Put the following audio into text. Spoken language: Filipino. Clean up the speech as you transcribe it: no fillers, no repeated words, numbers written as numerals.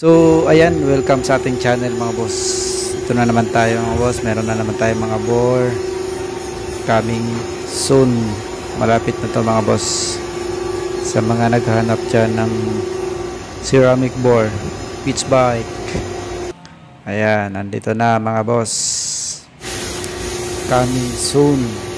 So, ayan, welcome sa ating channel mga boss. Ito na naman tayo mga boss. Meron na naman tayo mga bore. Coming soon. Malapit na to mga boss. Sa mga naghahanap dyan ng ceramic bore, pitch bike. Ayan, nandito na mga boss. Coming soon.